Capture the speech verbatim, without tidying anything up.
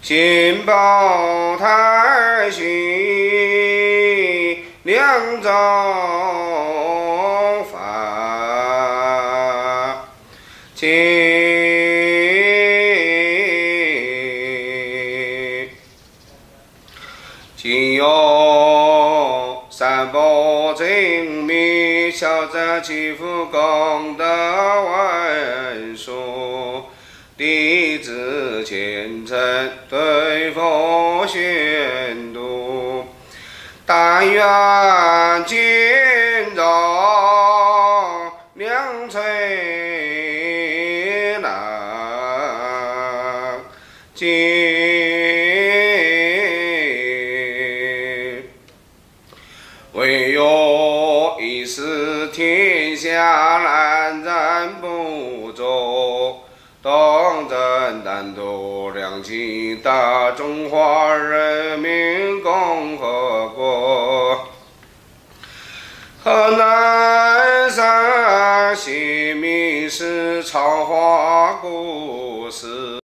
金宝太虚两周发，金今有三宝精密，小者祈福功德文殊。 弟子虔诚对佛宣读，但愿今朝两垂难尽，唯有一时天下难人不周。 当真单独两清大中华人民共和国，河南省新民市长话故事。